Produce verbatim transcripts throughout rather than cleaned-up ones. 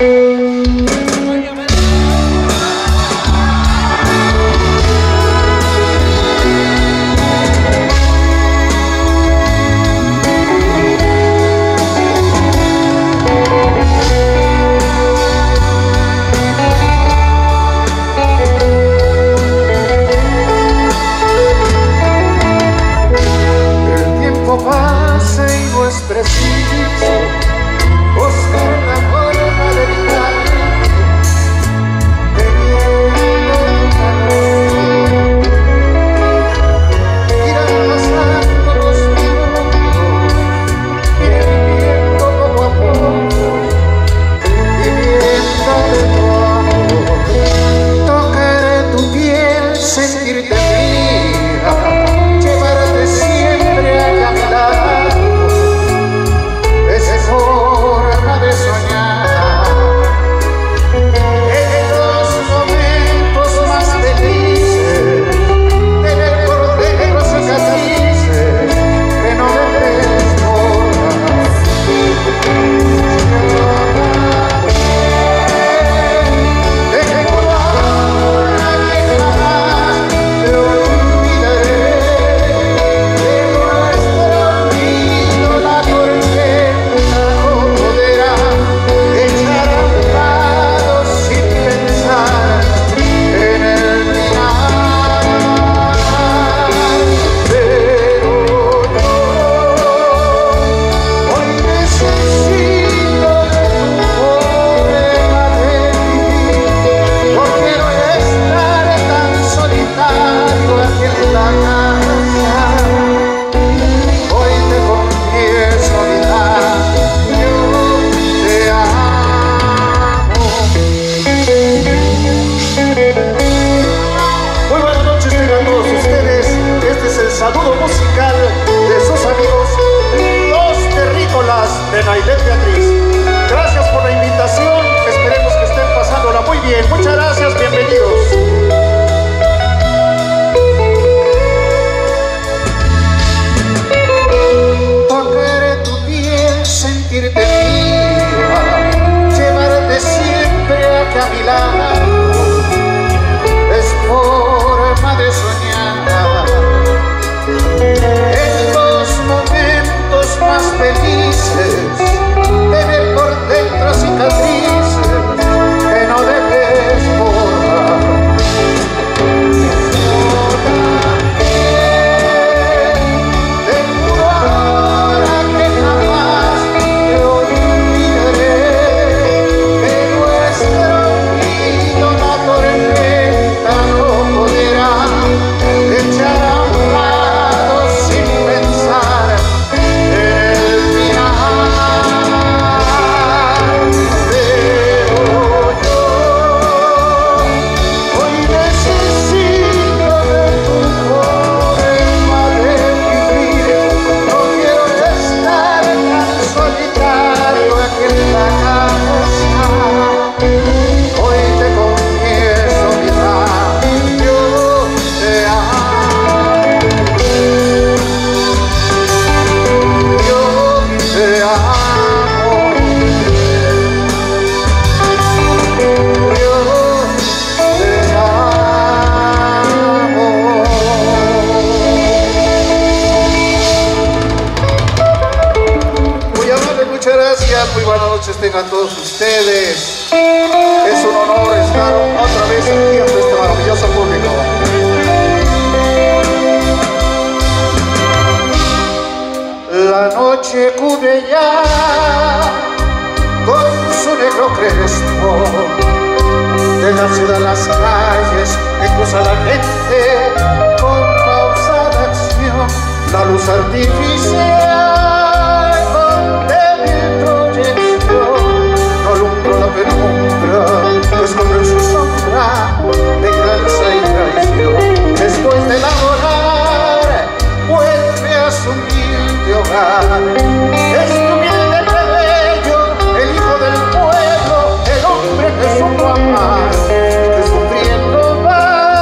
Tengan todos ustedes. Es un honor estar otra vez aquí ante este maravilloso público. La noche cubre ya con su negro crespo de la ciudad, las calles que cruza la gente con pausada acción, la luz artificial la penumbra que esconde en su sombra venganza y traición. Después de laborar vuelve a su humilde hogar. Es tu humilde plebeyo, el hijo del pueblo, el hombre que supo amar, que sufriendo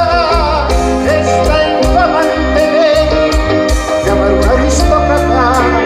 va esta infamante ley de amar un aristócrata.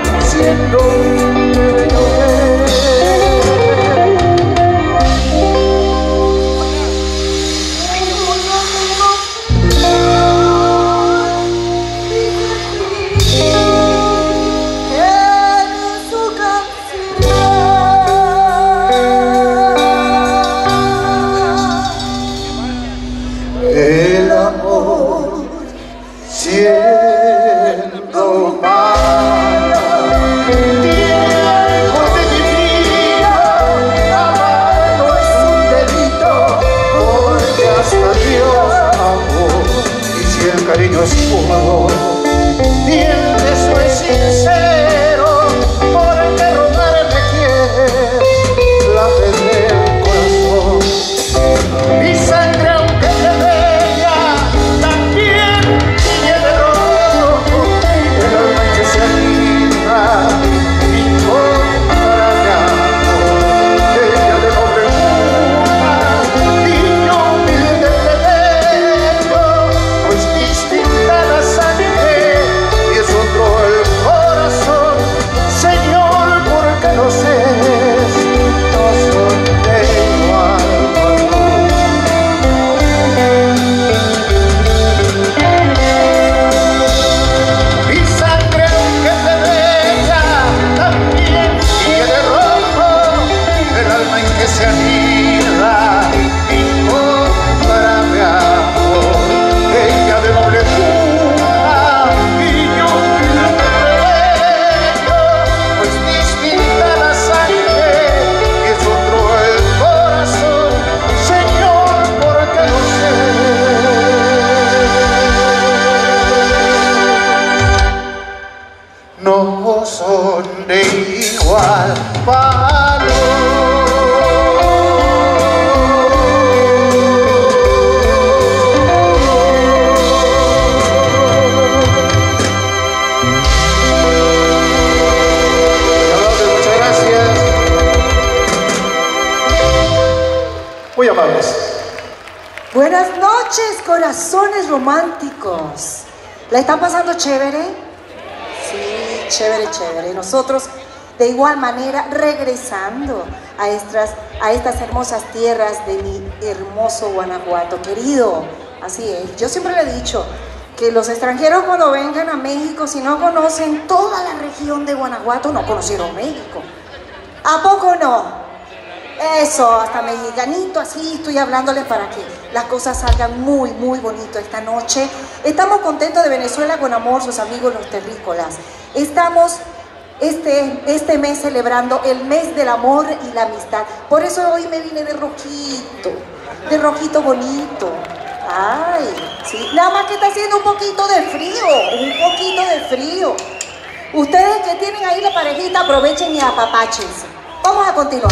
Muy amables. Buenas noches, corazones románticos. ¿La están pasando chévere? Sí, chévere, chévere. Nosotros, de igual manera, regresando a estas, a estas hermosas tierras de mi hermoso Guanajuato, querido. Así es. Yo siempre le he dicho que los extranjeros cuando vengan a México, si no conocen toda la región de Guanajuato, no conocieron México. ¿A poco no? Eso, hasta mexicanito, así estoy hablándoles para que las cosas salgan muy, muy bonito esta noche. Estamos contentos de Venezuela con amor, sus amigos los terrícolas. Estamos este, este mes celebrando el mes del amor y la amistad. Por eso hoy me vine de rojito, de rojito bonito. Ay, sí, nada más que está haciendo un poquito de frío, un poquito de frío. Ustedes que tienen ahí la parejita, aprovechen y apapáchense. Vamos a continuar.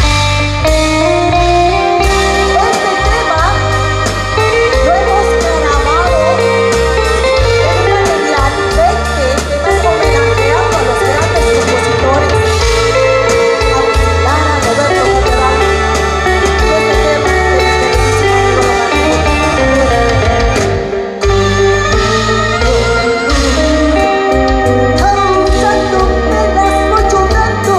Este tema lo hemos grabado en un material veinte temas homenajeando a los grandes compositores, Agustín Lara, Roberto Cantoral, y este tema de causando penas, no llorando.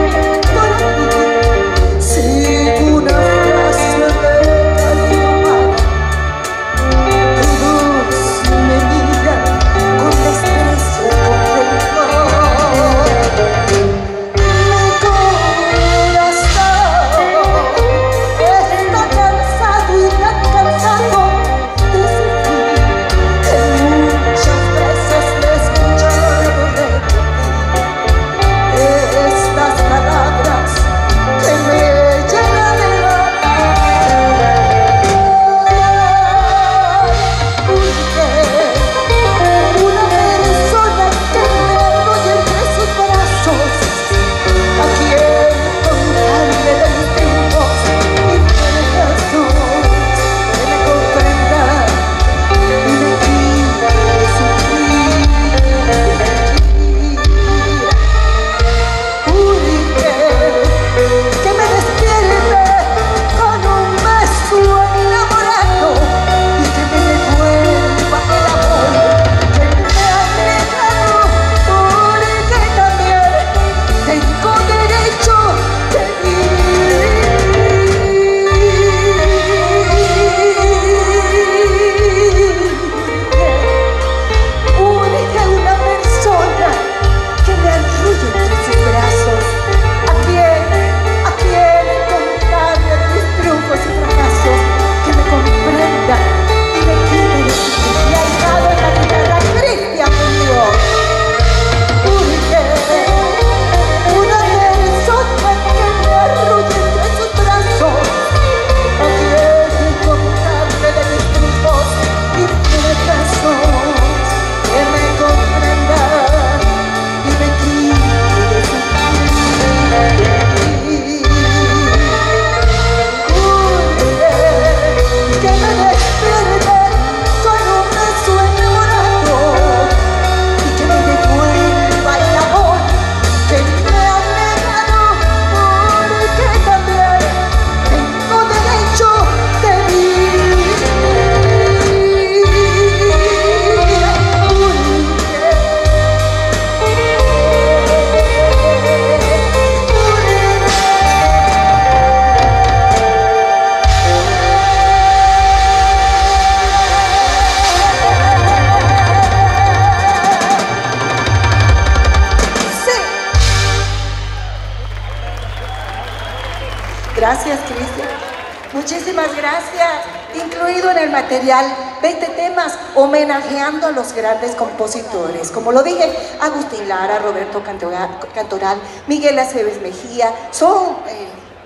Gracias, Cristian. Muchísimas gracias. Incluido en el material veinte temas homenajeando a los grandes compositores. Como lo dije, Agustín Lara, Roberto Cantoral, Miguel Aceves Mejía. Son eh,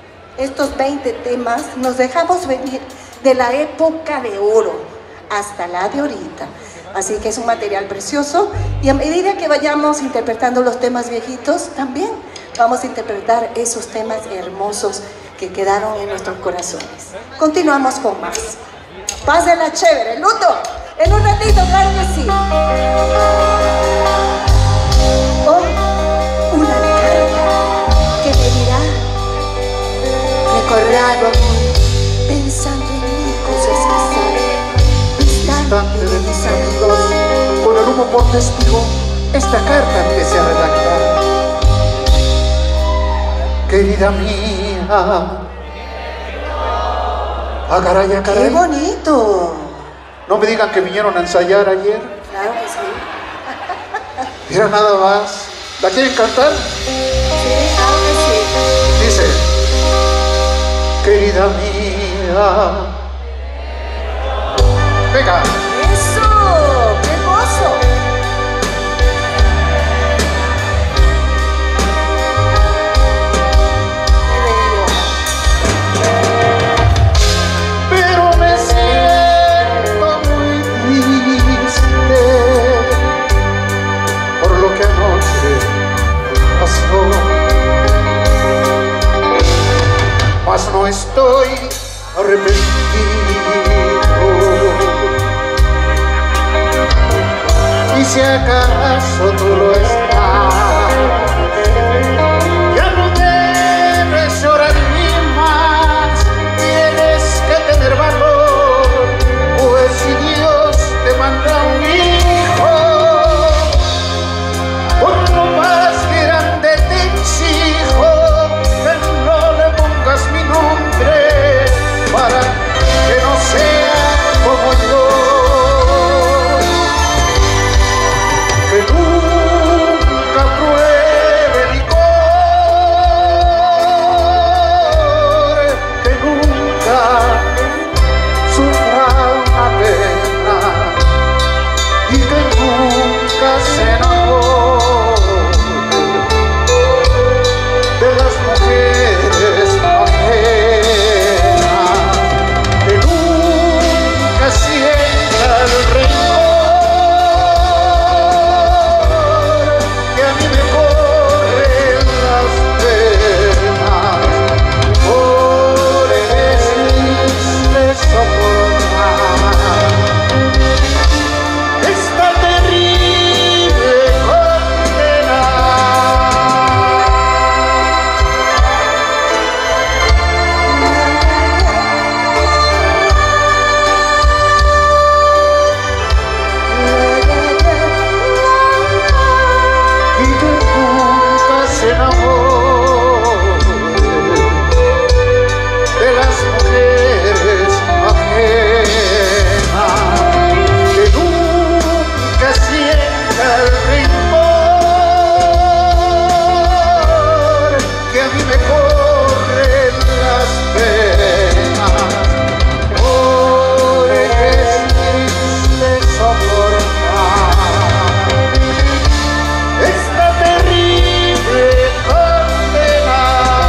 estos veinte temas, nos dejamos venir de la época de oro hasta la de ahorita. Así que es un material precioso y a medida que vayamos interpretando los temas viejitos, también vamos a interpretar esos temas hermosos que quedaron en nuestros corazones. Continuamos con más. Pásenla chévere, Luto. En un ratito, claro que sí. Hoy, una carta que me dirá, recordado, pensando distante de mis amigos, con el humo por testigo, esta carta empecé a redactar. Querida mía, ah, caray, ah, caray. ¡Qué bonito! No me digan que vinieron a ensayar ayer. Claro que sí. Mira nada más. ¿La quieren cantar? Sí, claro que sí. Dice: querida mía. Venga. ¡Eso! ¡Qué hermoso! Pero me siento muy triste por lo que anoche pasó, mas no estoy arrepentido. Y si acaso tú lo estás, ya no debes llorar ni más. Tienes que tener valor, pues si Dios te manda un hijo, por lo más grande te exijo que no le pongas mi nombre para que no sea como yo. Que nunca pruebe licor, que nunca sufra una pena y que nunca se enamore de las mujeres ajenas, que nunca sienta el rencor que a mí me corren las penas. Por eres triste soportar esta terrible condena. Y que nunca se enamore de las mujeres ajenas, que nunca sienta el rencor que a mí me corren las penas. Por es triste soportar esta terrible condena.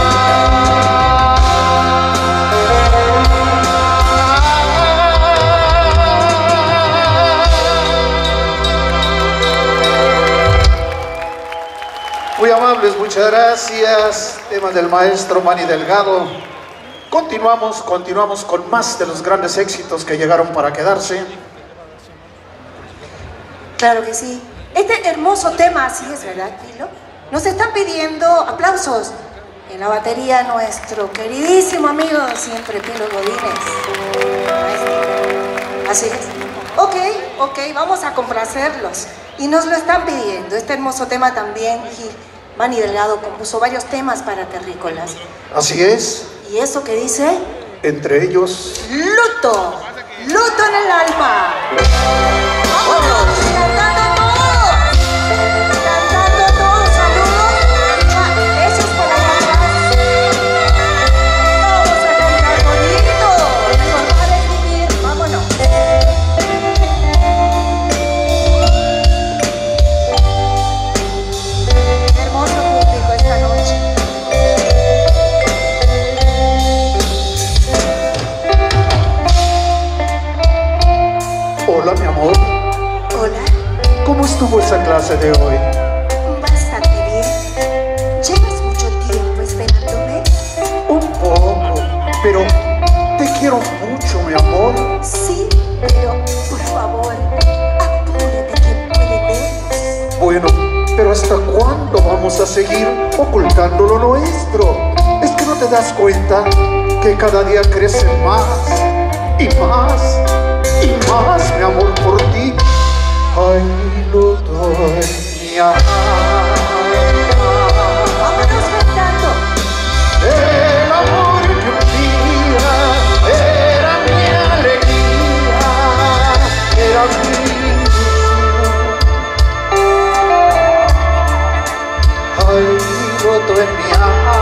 Muy amables, muchas gracias. Temas del maestro Manny Delgado. Continuamos, continuamos con más de los grandes éxitos que llegaron para quedarse. Claro que sí. Este hermoso tema, así es, ¿verdad, Pilo? Nos están pidiendo aplausos en la batería nuestro queridísimo amigo siempre, Pilo Godínez. Así es. Ok, ok, vamos a complacerlos. Y nos lo están pidiendo. Este hermoso tema también, Gil Manny Delgado compuso varios temas para terrícolas. Así es. ¿Y eso que dice? Entre ellos, Luto, luto en el alma. ¡Vámonos! ¡Cantando todos! ¡Cantando todos! ¡Saludos! Ya, eso es por allá atrás. Vamos a cantar bonito. Recordar es vivir. ¡Vámonos! Hermoso público esta noche. hola mi amor, Hola, ¿cómo estuvo esa clase de hoy? bastante bien. ¿Llevas mucho tiempo esperándome? Un poco, pero te quiero mucho mi amor. Sí, pero por favor, apúrate que puede vernos. Bueno, pero ¿hasta cuándo vamos a seguir ocultando lo nuestro? ¿Es que no te das cuenta que cada día crecen más y más, y más mi amor por ti. Hay luto en mi alma. Vámonos cantando. El amor que un día era mi alegría, era mi ilusión. Hay roto en mi alma.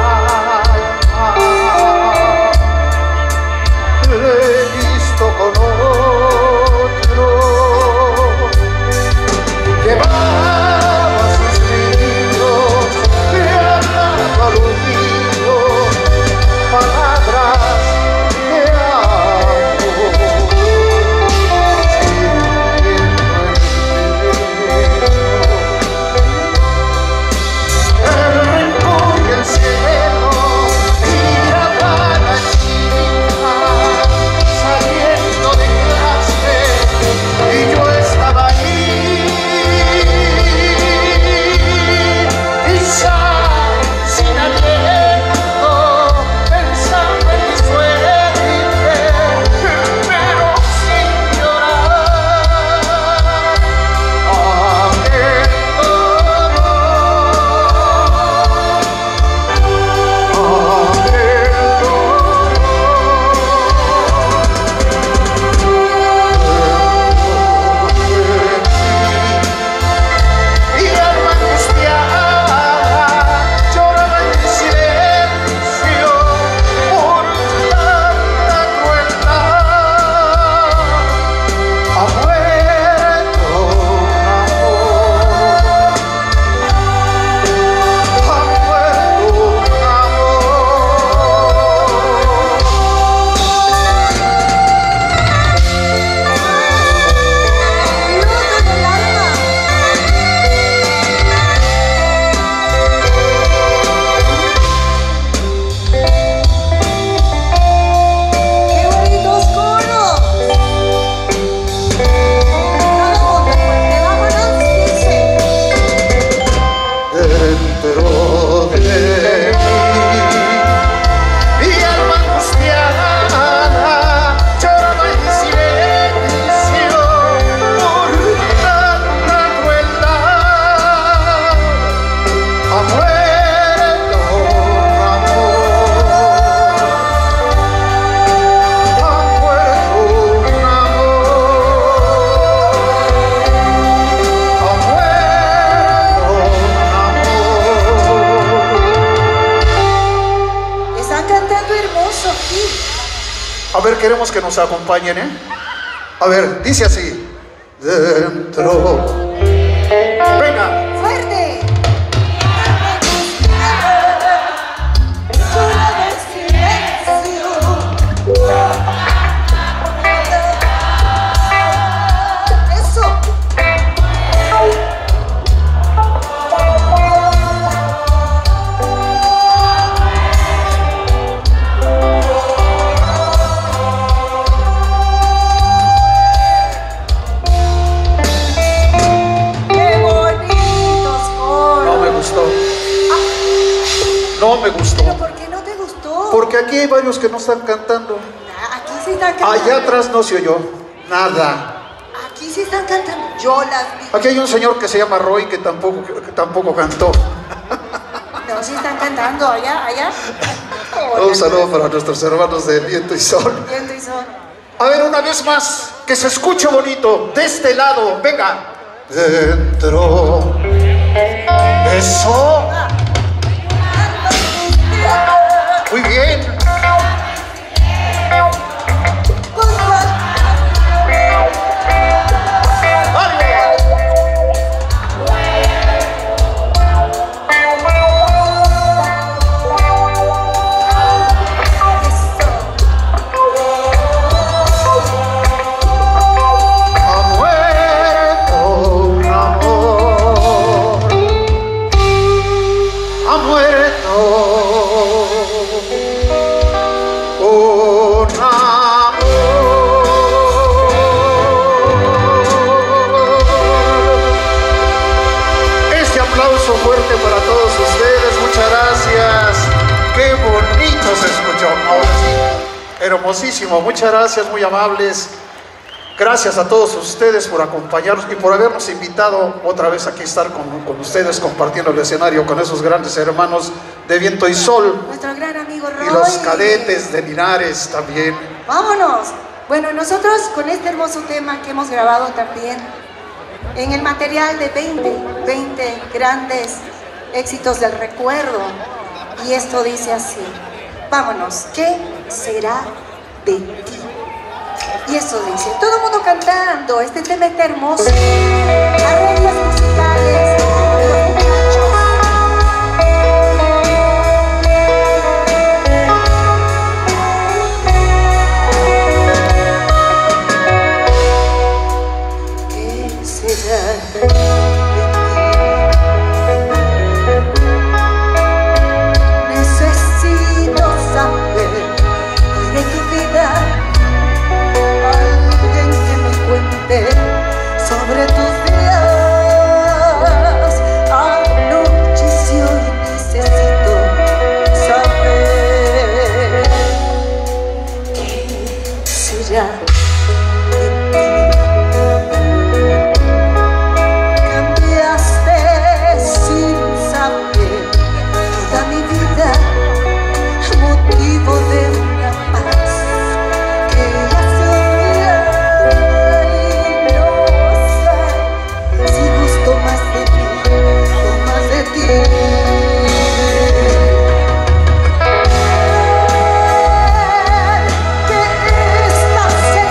Le he visto con otro. Llevaba sus libros, le hablaba al oído palabras de amor. El rencor y el cielo miraba a la chica saliendo de clase y yo estaba ahí. Sin aliento, pensando en mi suerte, pero sin llorar. Aquel dolor, aquel dolor. Y alma angustiada lloraba en silencio por tanta crueldad. Ha muerto un amor, ha muerto un Luto en el alma. ¡Qué bonitos coros! Todo mundo fuerte, vámonos, dice. dentro de mí. Mi alma angustiada lloraba en silencio por tanta crueldad. Ha muerto un amor, ha muerto un amor, ha muerto un amor. Están cantando hermoso aquí. A ver, queremos que nos acompañen, ¿eh? A ver, dice así. Dentro. Venga. ¡Fuerte! Lloraba en silencio. Eso. ¡Qué bonitos coros! No me gustó. No me gustó. ¿Pero por qué no te gustó? Porque aquí hay varios que no están cantando. Ah, aquí sí están cantando. Allá atrás no se oyó nada. Aquí sí están cantando. Yo las vi. Aquí hay un señor que se llama Roy que tampoco, que tampoco cantó. No, sí están cantando. Allá, allá. Un saludo para nuestros hermanos de Viento y Sol. Viento y sol. A ver, una vez más, que se escuche bonito, de este lado, venga. Dentro. Eso. Muy bien. Ha muerto un amor, ha muerto Hermosísimo, muchas gracias, muy amables. Gracias a todos ustedes por acompañarnos y por habernos invitado otra vez aquí a estar con, con ustedes compartiendo el escenario con esos grandes hermanos de Viento y Sol. Nuestro gran amigo Roy. Y los cadetes de Linares también. ¡Vámonos! Bueno, nosotros con este hermoso tema que hemos grabado también en el material de veinte, veinte grandes éxitos del recuerdo. Y esto dice así: vámonos, ¿qué será de ti? Y eso dice, todo el mundo cantando, este tema está hermoso. Arreglos musicales de los muchachos. ¿Qué será de ti? Necesito saber hoy de tu vida. Sobre tus días, anocheció y necesito saber qué será de ti. Cambiaste sin saber toda mi vida, motivo de una paz que ya que esta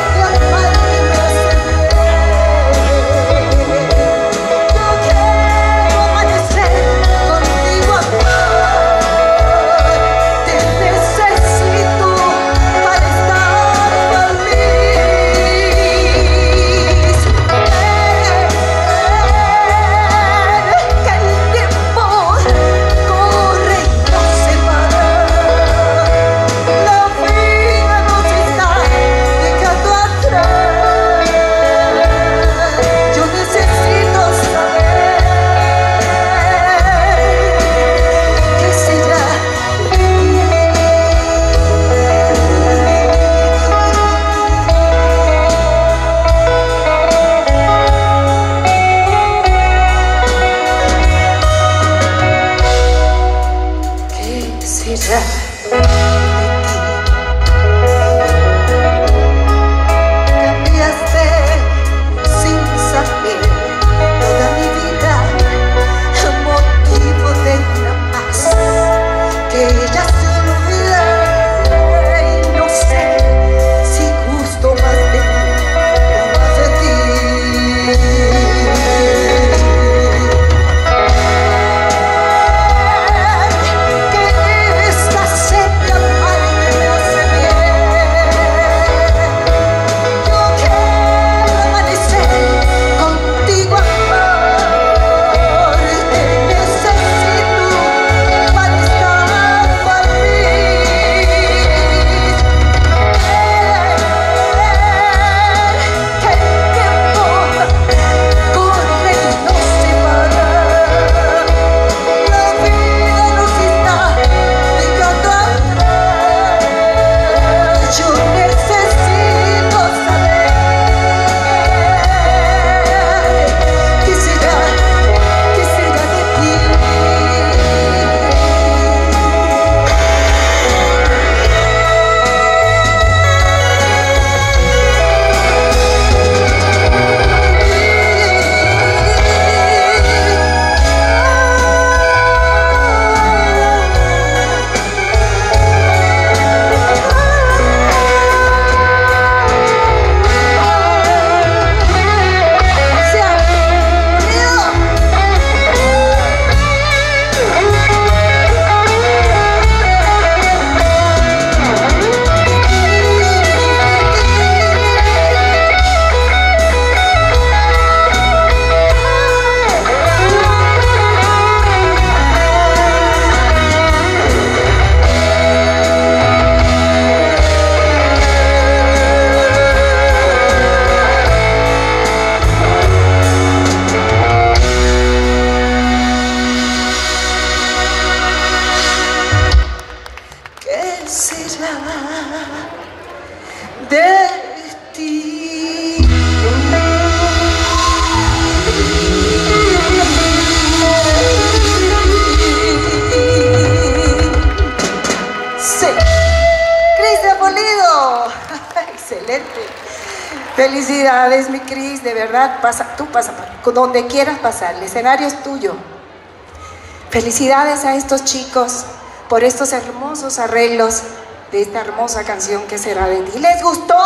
excelente. Felicidades, mi Cris, de verdad, pasa, tú pasa, donde quieras pasar, el escenario es tuyo. Felicidades a estos chicos por estos hermosos arreglos de esta hermosa canción que será de ti. ¿Les gustó?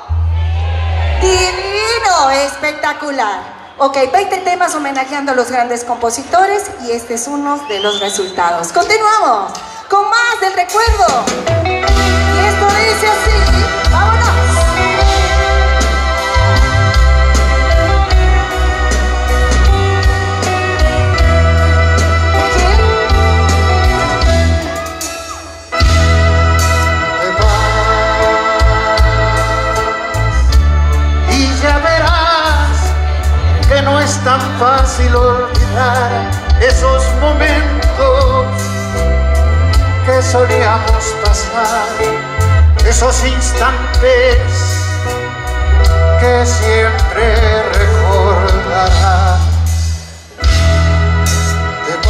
Divino, espectacular. Ok, veinte temas homenajeando a los grandes compositores y este es uno de los resultados. Continuamos con más del recuerdo. Y esto dice así, vámonos. No es tan fácil olvidar esos momentos que solíamos pasar, esos instantes que siempre recordarás. Te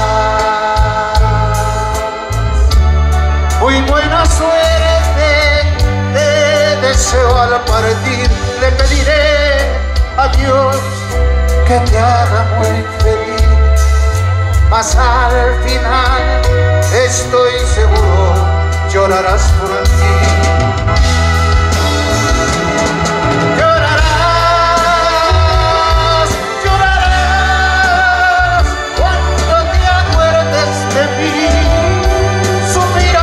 vas, muy buena suerte te deseo al partir, le pediré a Dios que te haga muy feliz, mas al final estoy seguro llorarás por mí. Llorarás, llorarás cuando te acuerdes de mí, sufrirás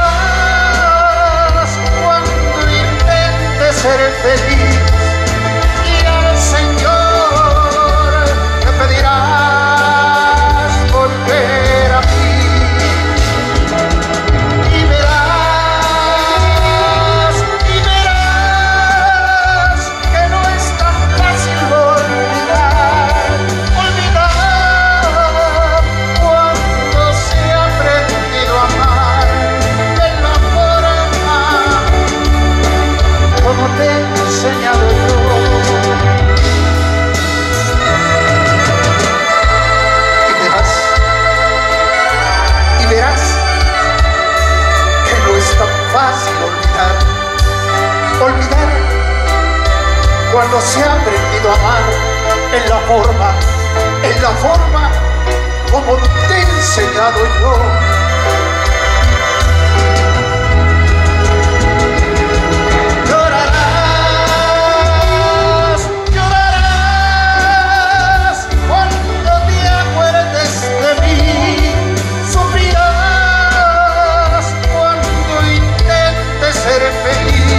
cuando intentes ser feliz. Cuando se ha aprendido a amar en la forma, en la forma como te he enseñado yo. Llorarás, llorarás cuando te acuerdes de mí, sufrirás cuando intentes ser feliz.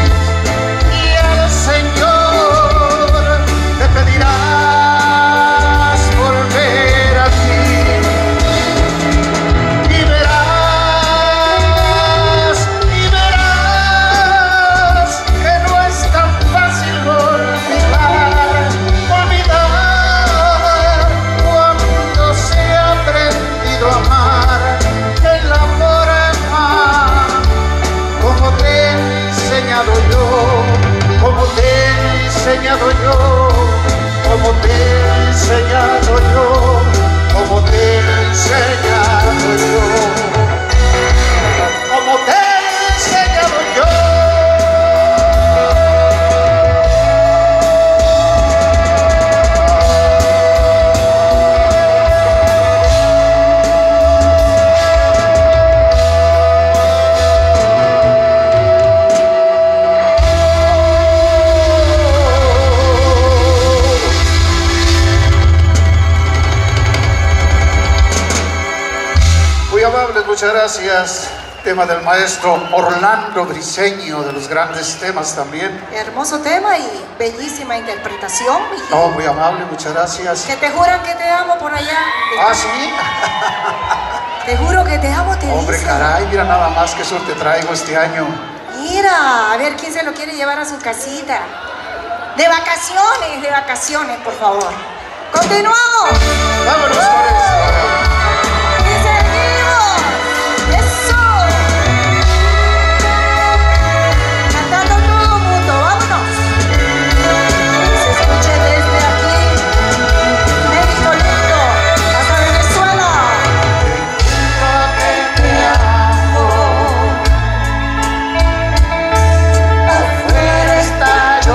Enseñado yo, como te he enseñado yo, como te he enseñado yo, como te he enseñado yo. Muchas gracias. Tema del maestro Orlando Briceño, de los grandes temas también. Hermoso tema y bellísima interpretación. No, muy amable, muchas gracias. Que te juran que te amo por allá. Ah, sí. Te juro que te amo, te Hombre, dice. caray, mira nada más que suerte traigo este año. Mira, a ver quién se lo quiere llevar a su casita. De vacaciones, de vacaciones, por favor. Continuamos. Vámonos con eso. Yo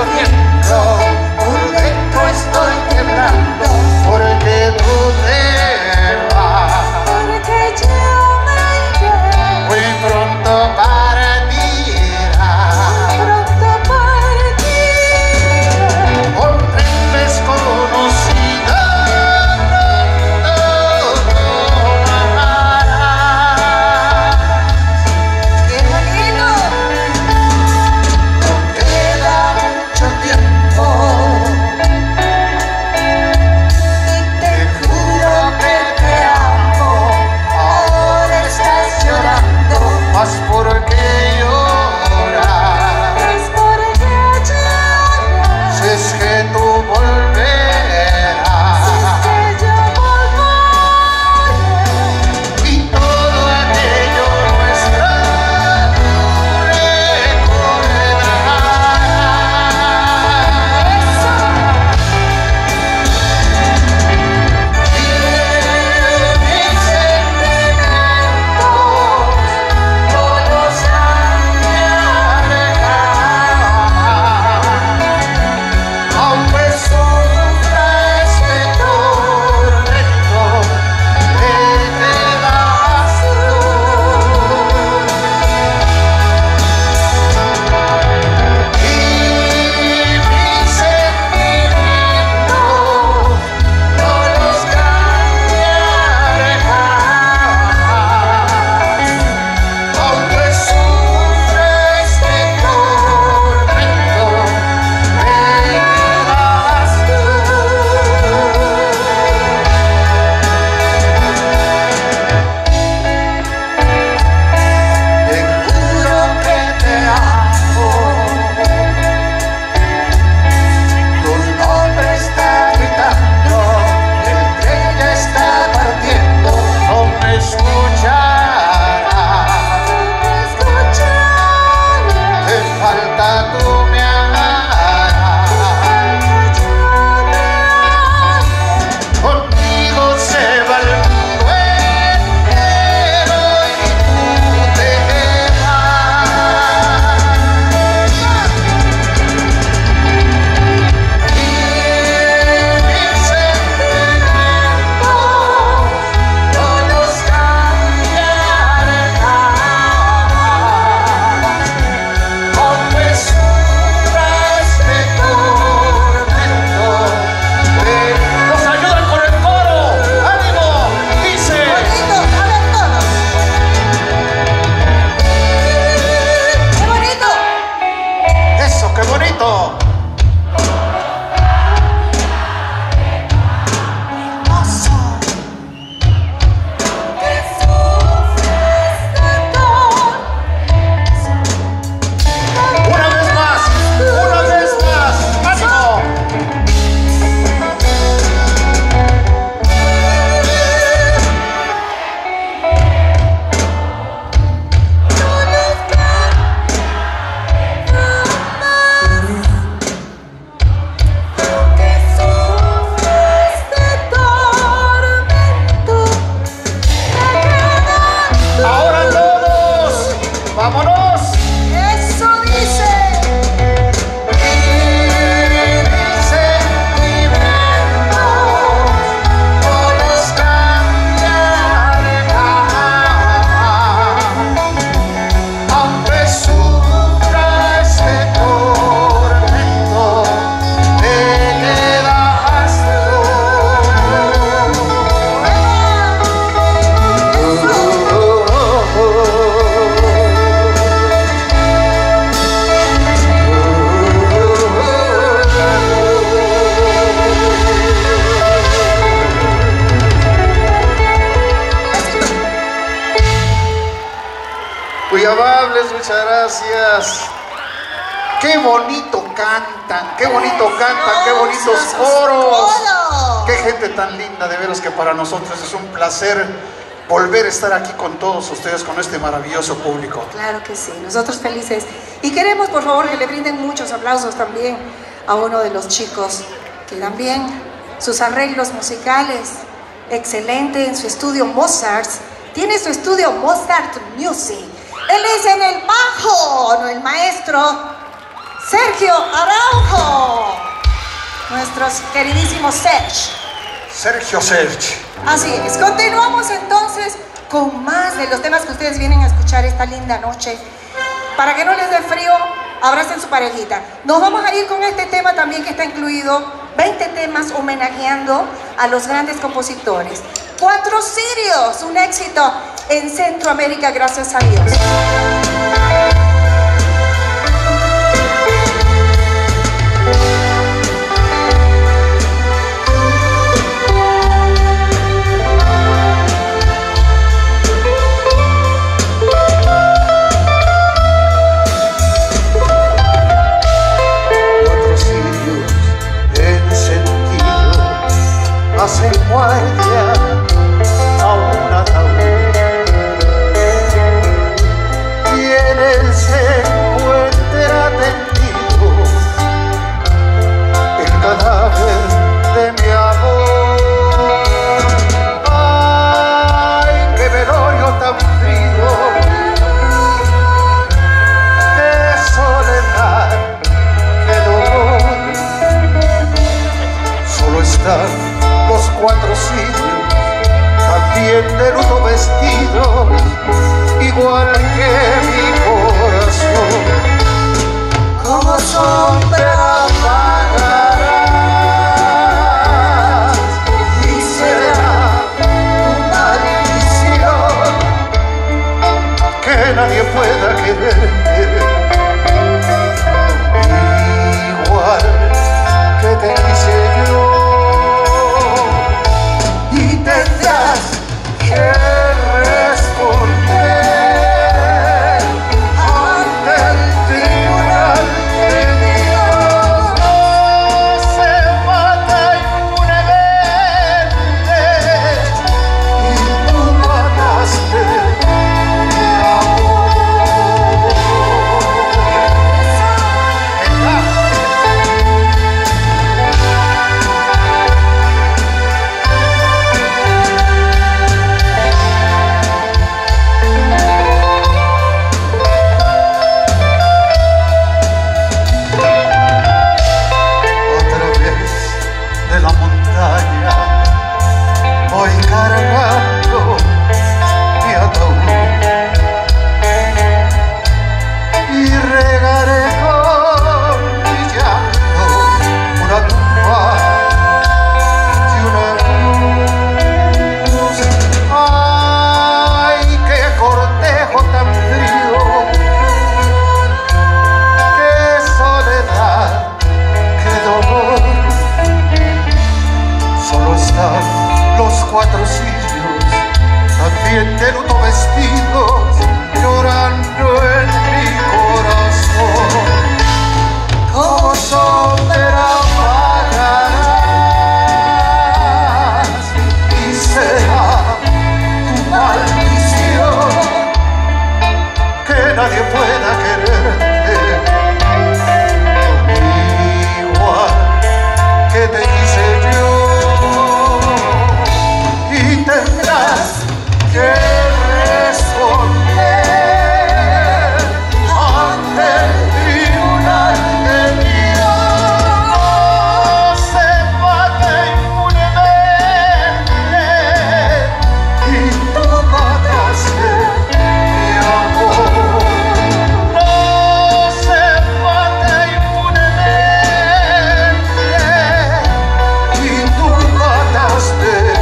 señores, muchas gracias. Qué bonito cantan, qué bonito cantan, qué bonitos coros. Qué gente tan linda, de veras que para nosotros es un placer volver a estar aquí con todos ustedes, con este maravilloso público. Claro que sí, nosotros felices. Y queremos, por favor, que le brinden muchos aplausos también a uno de los chicos, que también sus arreglos musicales, excelente en su estudio Mozart. Tiene su estudio Mozart Music. Él es en el bajo, no, el maestro Sergio Araujo, nuestros queridísimos Serge. Sergio Serge. Así es, continuamos entonces con más de los temas que ustedes vienen a escuchar esta linda noche. Para que no les dé frío, abracen su parejita. Nos vamos a ir con este tema también que está incluido, veinte temas homenajeando a los grandes compositores. Cuatro Cirios, un éxito en Centroamérica, gracias a Dios. Hacen guardia a un ataúd y en él se encuentra tendido el cadáver de mi amor. Ay, qué velorio tan frío, qué soledad, qué dolor. Solo están los cuatro cirios, también de luto vestidos, igual que mi corazón. Como sombra apagarás y será tu maldición que nadie pueda quererte igual que te quise yo. Que responder ante el tribunal de Dios. No se mata impunemente y tú mataste mi amor. Voy cargando mi ataúd y regaré con mi llanto una tumba y una luz. Ay, qué cortejo tan frío, qué soledad, qué dolor. Solo están los cuatro cirios, también de luto vestidos, llorando en mi corazón. Como sombra apagarás y será tu maldición que nadie pueda quererte igual que te quise yo. Tendrás que responder ante el tribunal de Dios. No se mate impunemente y tú mataste mi amor. No se mate impunemente y tú mataste.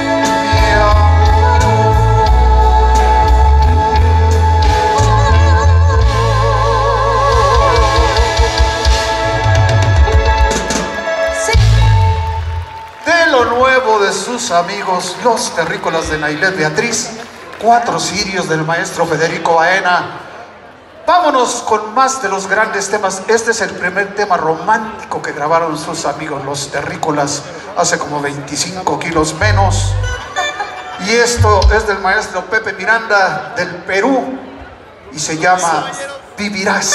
De sus amigos, los terrícolas de Nailet Beatriz, Cuatro Cirios del maestro Federico Baena. Vámonos con más de los grandes temas. Este es el primer tema romántico que grabaron sus amigos los terrícolas hace como veinticinco kilos menos. Y esto es del maestro Pepe Miranda del Perú y se llama Vivirás.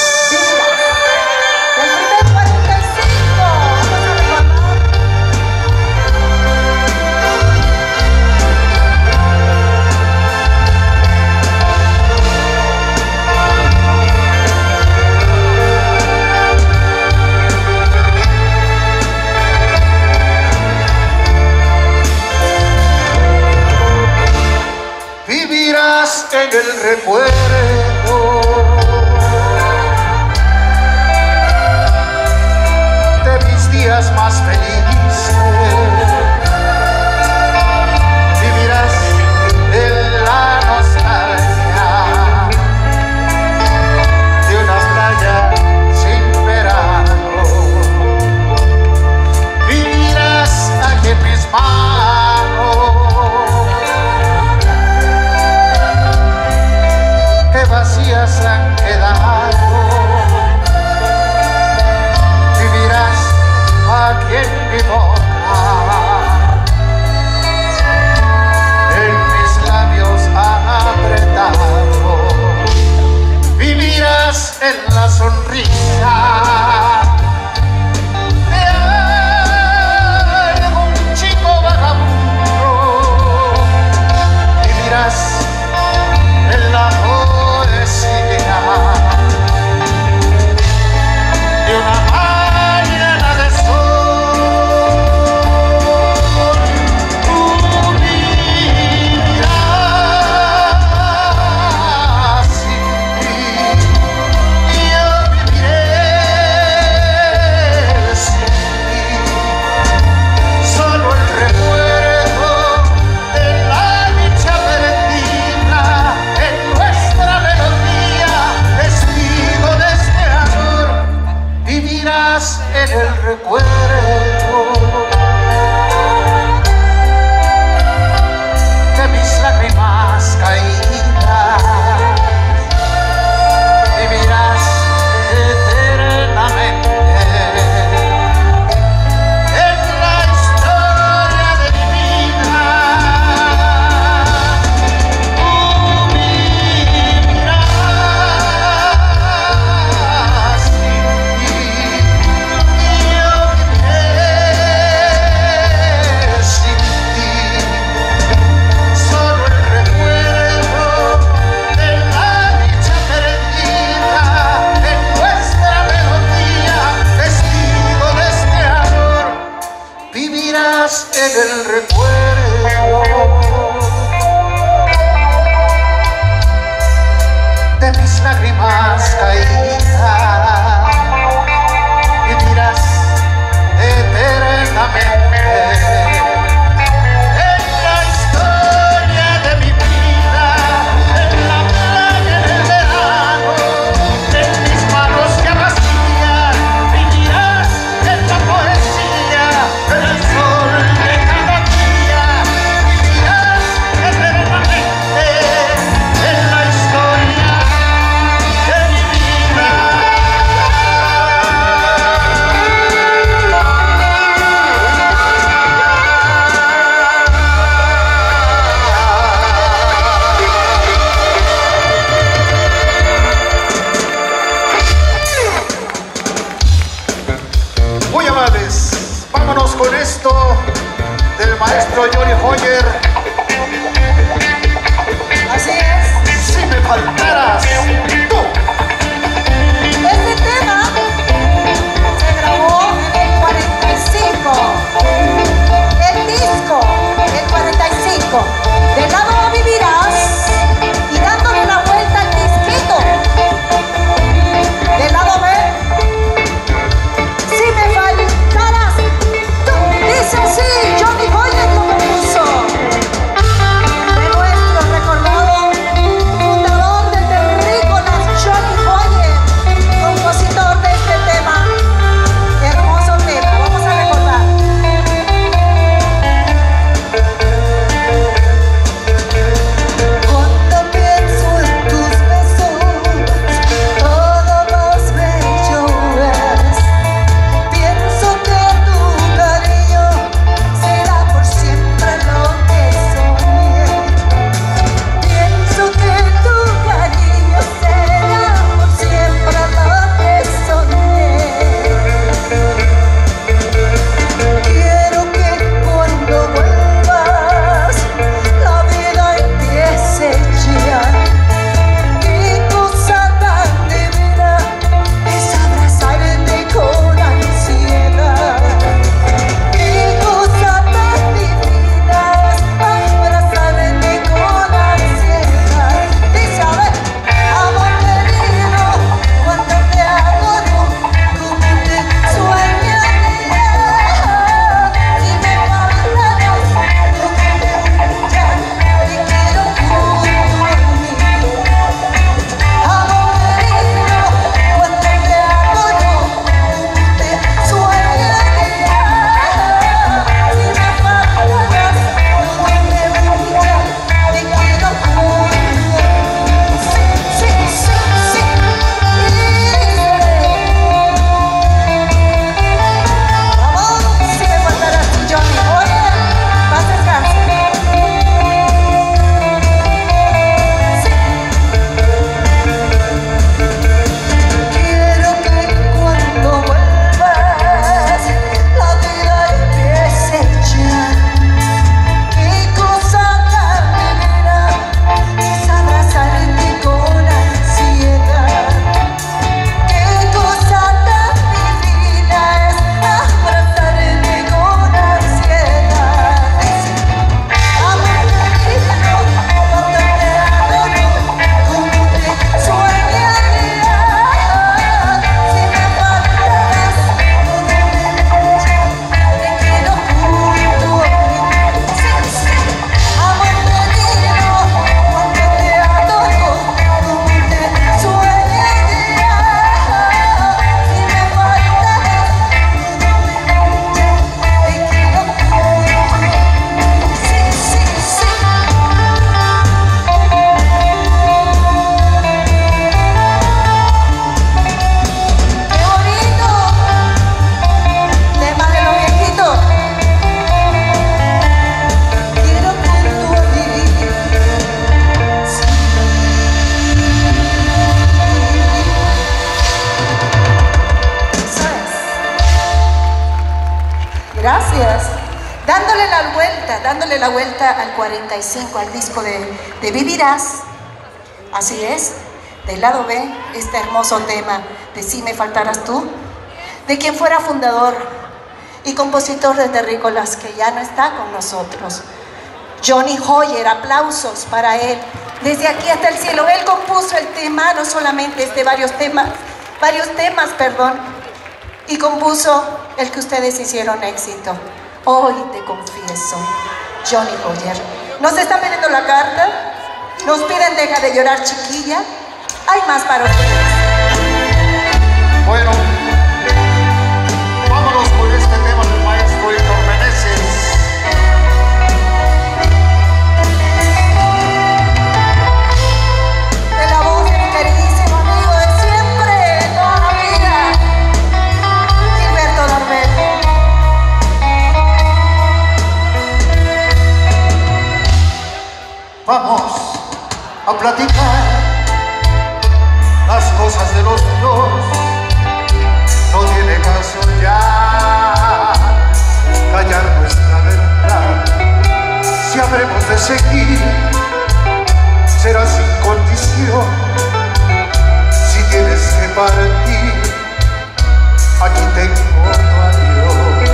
Vivirás en el recuerdo de mis días más felices. Vivirás en la nostalgia de una playa sin verano. Vivirás aquí en mis manos vacías han quedado. Vivirás aquí en mi boca, en mis labios apretados. Vivirás en la sonrisa de algún chico vagabundo. Vivirás en la de una mañana de sol. Tú vivirás sin mí y yo viviré sin ti. Solo el recuerdo de la dicha perdida en nuestra melodía, testigo de este amor. Vivirás en el recuerdo de mis lágrimas caídas. Vivirás eternamente en la historia de mi vida. Tú vivirás sin mí y yo viviré sin ti. Solo el recuerdo de la dicha perdida en nuestra melodía, testigo de este amor. Vivirás en el recuerdo de mis lágrimas caídas. Vivirás eternamente en la historia de mi vida, en la playa, en el verano, en mis manos que vacían. Vivirás en la poesía, en el sol de cada día. Vivirás eternamente en la historia de mi vida. Muy amables, vámonos con esto del maestro Johnny Hoyer. Así es. Si me faltaras tú. Este tema se grabó en el cuarenta y cinco. El disco, el cuarenta y cinco. De lado A vivirás y dándole una vuelta al disquito. Del lado B, si me faltaras tú. Dice así, Johnny Hoyer lo compuso. De nuestro recordado fundador del Gracias. Dándole la vuelta, dándole la vuelta al cuarenta y cinco, al disco de, de Vivirás. Así es, del lado B, este hermoso tema de Si me faltaras tú, de quien fuera fundador y compositor de Terrícolas, que ya no está con nosotros. Johnny Hoyer, aplausos para él. Desde aquí hasta el cielo, él compuso el tema, no solamente este, varios temas, varios temas, perdón, y compuso el que ustedes hicieron éxito. Hoy te confieso, Johnny Hoyer. Nos están pidiendo la carta, nos piden deja de llorar, chiquilla. Hay más para ustedes. Bueno, vámonos con este tema del maestro Héctor Meneses. De la voz de mi queridísimo amigo de siempre, toda la vida, Gilberto Darbel. Vamos a platicar las cosas de los dos. No tiene caso ya callar nuestra verdad. Si habremos de seguir, será sin condición. Si tienes que partir, aquí tengo tu adiós.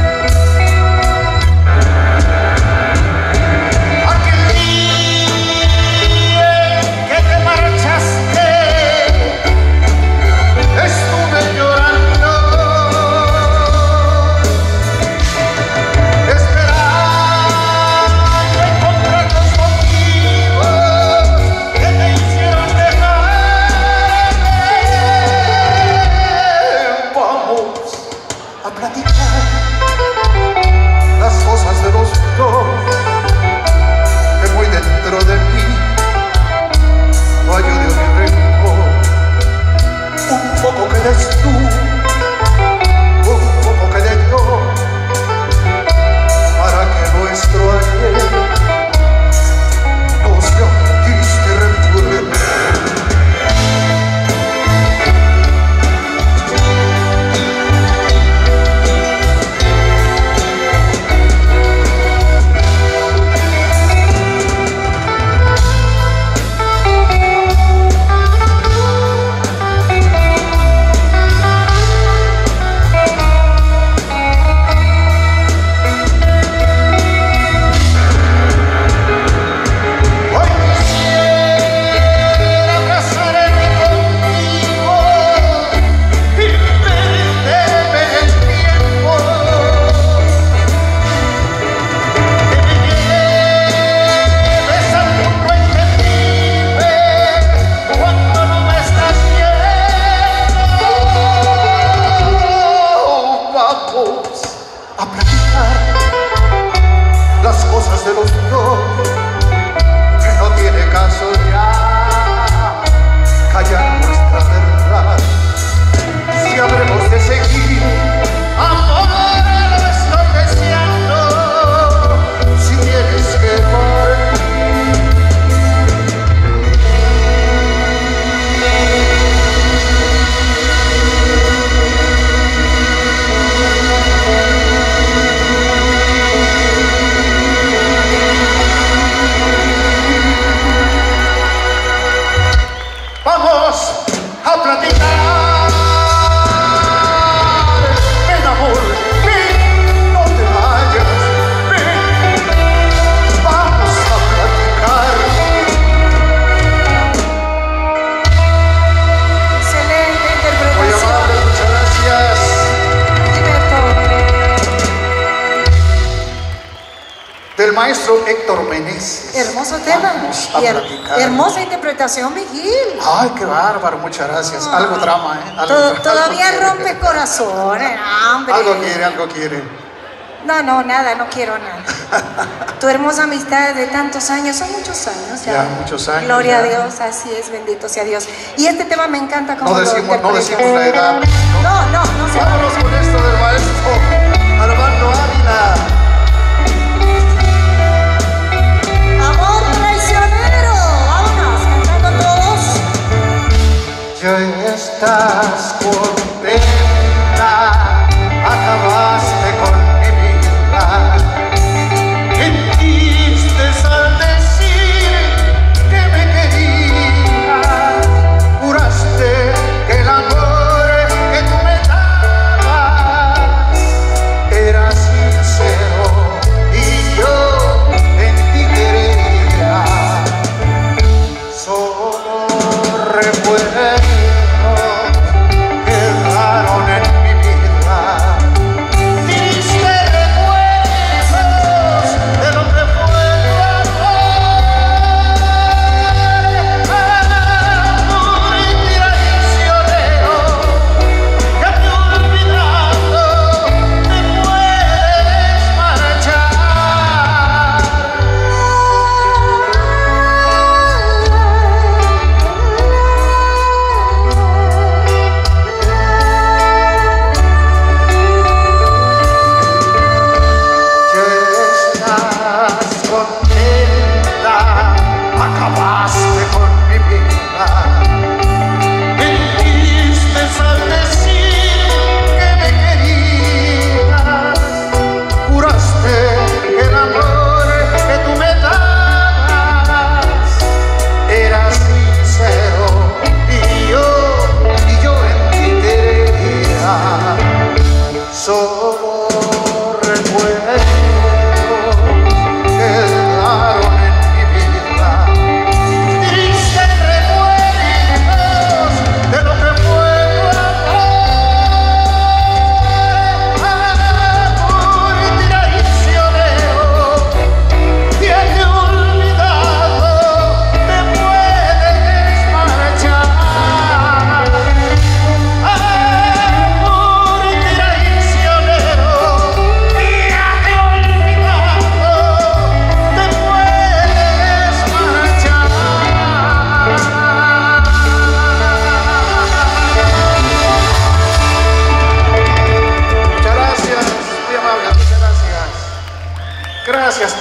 Del maestro Héctor Meneses. Hermoso tema. Vamos a y her platicar. Hermosa interpretación, Miguel. Ay, qué bárbaro, muchas gracias. Ah, algo trama, ¿eh? Algo, todo, algo todavía quiere. rompe corazones, hombre. Algo quiere, algo quiere. No, no, nada, no quiero nada. Tu hermosa amistad de tantos años, son muchos años ya. Ya, muchos años. Gloria ya. a Dios, así es, bendito sea Dios. Y este tema me encanta como No lo decimos, no interpretas. decimos la edad. No, no, no se Vámonos con esto del maestro Armando Ávila. Amor traicionero, vámonos, cantando todos. Ya estás contenta, acabaste con mi vida.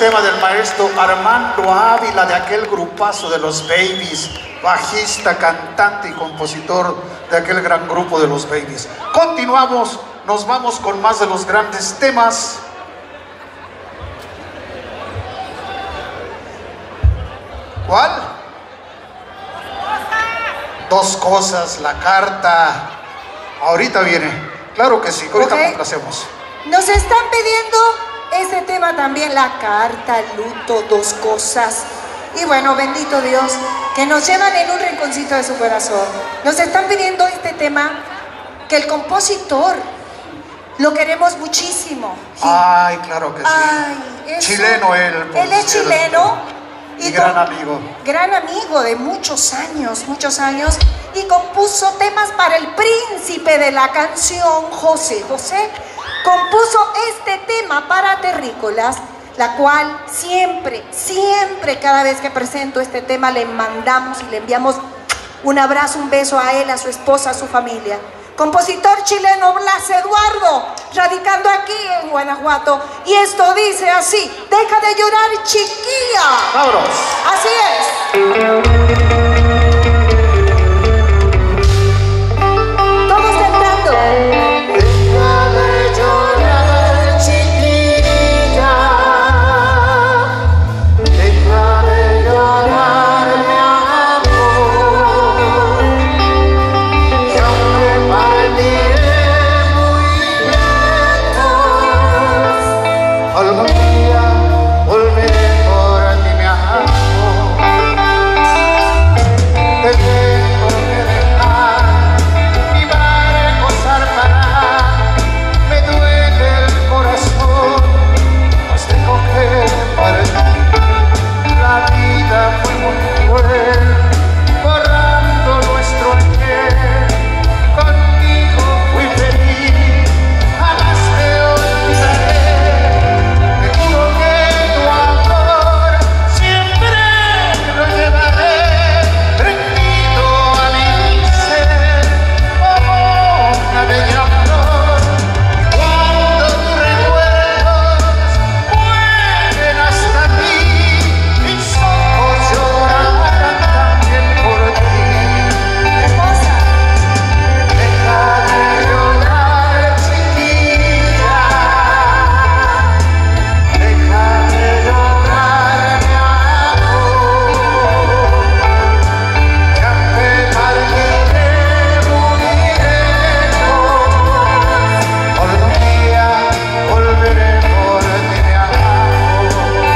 tema del maestro Armando Ávila, de aquel grupazo de los Babies, bajista, cantante y compositor de aquel gran grupo de los Babies. Continuamos, nos vamos con más de los grandes temas. ¿Cuál? Dos cosas, la carta. Ahorita viene, claro que sí, ahorita Okay. complacemos. Nos están pidiendo este tema también, la carta, el luto, dos cosas. Y bueno, bendito Dios, que nos llevan en un rinconcito de su corazón. Nos están pidiendo este tema, que el compositor lo queremos muchísimo. Ay, claro que sí. Ay, eso- Chileno él. por Él es cierto. chileno. Y gran amigo. Gran amigo de muchos años, muchos años. Y compuso temas para el príncipe de la canción, José José. Compuso este tema para Terrícolas, la cual siempre, siempre, cada vez que presento este tema, le mandamos y le enviamos un abrazo, un beso a él, a su esposa, a su familia. Compositor chileno Blas Eduardo, radicando aquí en Guanajuato. Y esto dice así: deja de llorar, chiquilla. ¡Vámonos! Así es. Todos cantando. Deja de llorar, chiquilla. Deja de llorar, mi amor. Que aunque partiré muy lejos, algún día volveré por ti, mi amor. Te tengo que dejar mi barco zarpar, me duele el corazón, pues tengo que partir. La vida fue muy cruel, borrando nuestro ayer. Contigo fui feliz, jamás te olvidaré. Te juro que tu amor siempre lo llevaré, rendido a mi ser como una bella flor. Y cuando tus recuerdos vuelven hasta mí, mis ojos llorarán también por ti. Hermosa. Deja de llorar, chiquilla. Deja de llorar, mi amor. Que aunque partiré muy lejos, algún día volveré por ti, mi amor.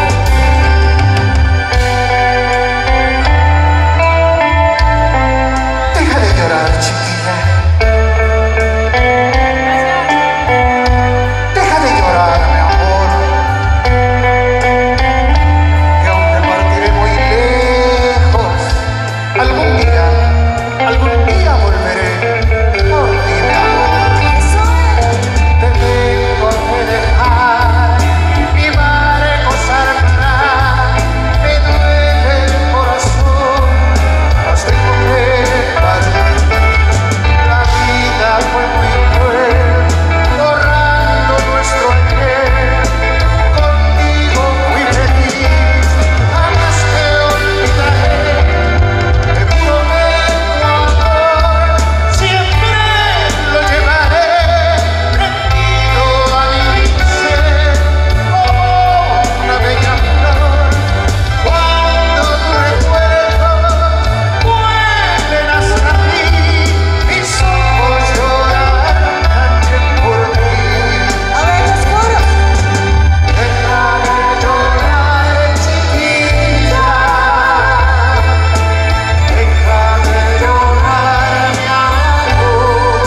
Deja de llorar, chiquilla. Deja de llorar, mi amor. Que aunque partiré muy lejos, algún día, algún día volveré por ti, mi amor. Eso es. Te tengo que dejar, mi barco zarpar, me duele el corazón, mas tengo que partir. La vida fue muy cruel, borrando nuestro ayer. Contigo fui feliz, jamás te olvidaré. Te juro que tu amor siempre lo llevaré, rendido a mi ser como una bella flor. Cuando tus recuerdos vuelven hasta mí, mis ojos llorarán también por ti. A ver los coros. Deja de llorar, chiquilla. Deja de llorar, mi amor.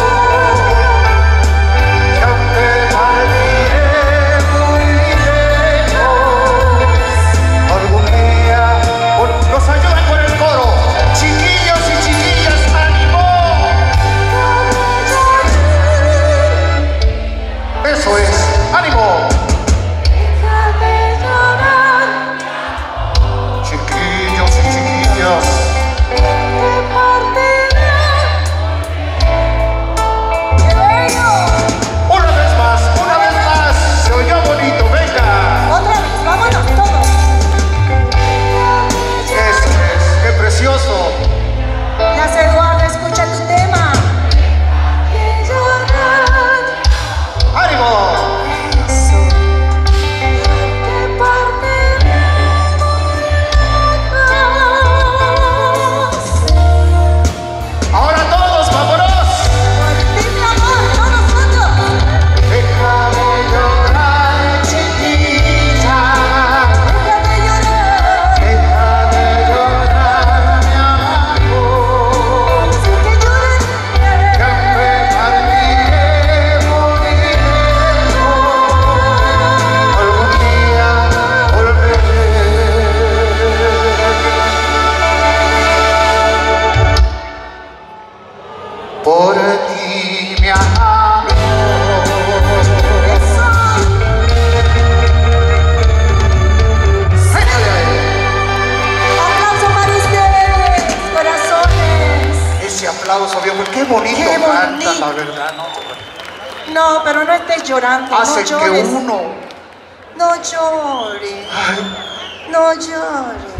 Que aunque partiré muy lejos, algún día vol- nos ayudan con el coro. Chiquillos y chiquillas, ánimo. Eso es, ánimo. Chiquillos y chiquillas. ¡Qué bello! Una vez más, una vez más. Se oyó bonito, venga. Otra vez, vámonos todos. estés llorando, hacen no llores. que uno... No llore, no llore.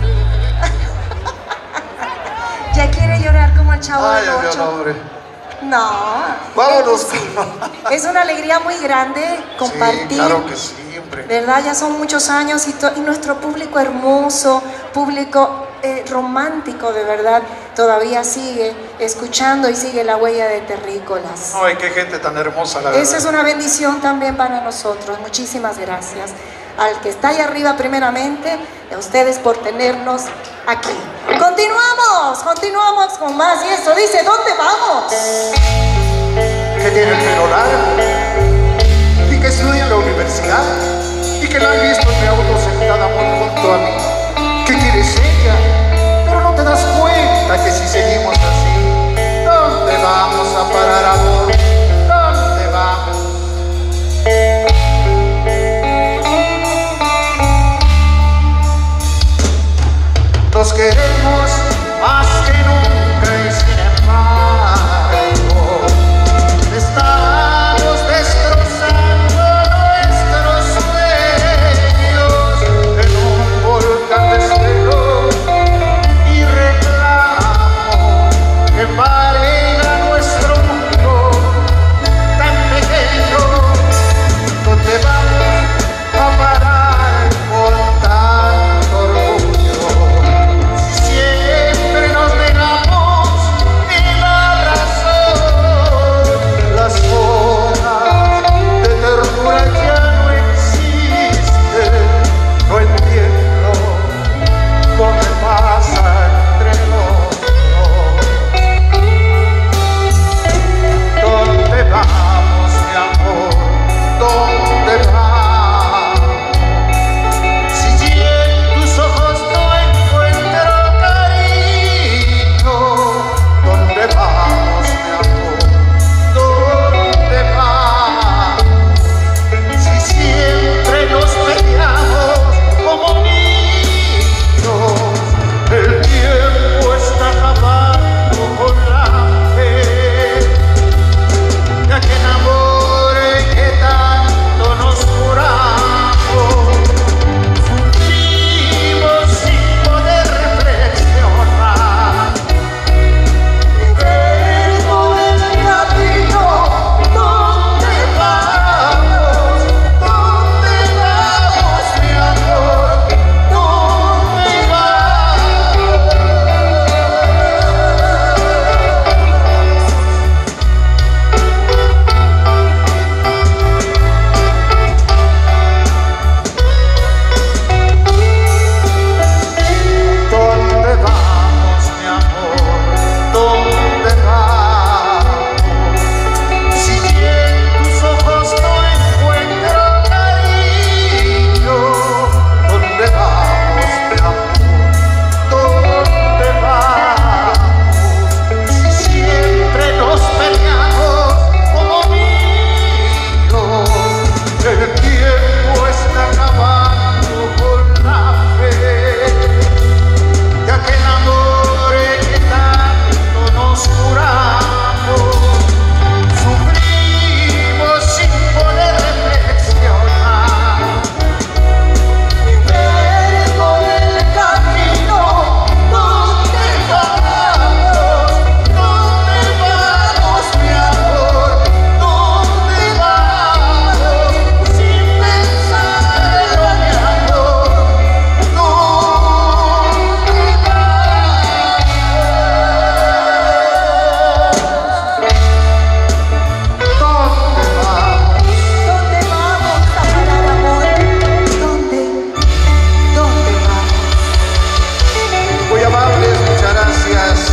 ¿Ya quiere llorar como el Chavo Ay, del Dios, Ocho? hombre. No. Vámonos. Es, es una alegría muy grande compartir. Sí, claro que sí, hombre. ¿Verdad? Ya son muchos años y, y nuestro público hermoso, público eh, romántico, de verdad, todavía sigue escuchando y sigue la huella de Terrícolas. Ay, qué gente tan hermosa, la verdad. Esa es una bendición también para nosotros. Muchísimas gracias al que está ahí arriba primeramente, a ustedes por tenernos aquí. Continuamos, continuamos con más y eso dice, ¿dónde vamos? Que tiene el pelo largo y que estudia en la universidad y que la han visto en mi auto sentada muy junto a mí. ¿Qué quiere ella? Pero no te das cuenta que si seguimos así, ¿dónde vamos a parar, amor? ¿Dónde vamos? Nos queremos más que nunca y sin embargo estamos destrozando nuestros sueños en un volcán de celos y reclamo que pare a nuestro mundo tan pequeño. ¿Dónde vamos a parar con tanto orgullo? Siempre nos negamos ni la razón. Las horas de ternura ya no existen. No entiendo lo que pasa entre los dos. ¿Dónde vamos, mi amor? ¿Dónde vamos? Si ya en tus ojos no encuentro cariño, ¿dónde vamos, mi amor? ¿Dónde vamos? Si siempre nos peleamos como niños, el tiempo está acabando con la fe de aquel amor que tanto nos juramos. Sufrimos sin poder reflexionar y ver por el camino. ¿Dónde vamos? ¿Dónde vamos, mi amor? ¿Dónde vamos? ¿Dónde vamos, mi amor? ¿Dónde vamos? Si en tus ojos no encuentro cariño, ¿dónde vamos, mi amor? ¿Dónde vamos? Si siempre nos peleamos como niños, el tiempo está acabando con la fe de aquel amor que tanto nos juramos. Sufrimos sin poder reflexionar y ver por el camino. ¿Dónde vamos? ¿Dónde vamos, mi amor? ¿Dónde vamos? Sin pensarlo, mi amor. ¿Dónde vamos? ¿Dónde vamos a parar, amor? ¿Dónde? ¿Dónde vamos? Muy amables, muchas gracias.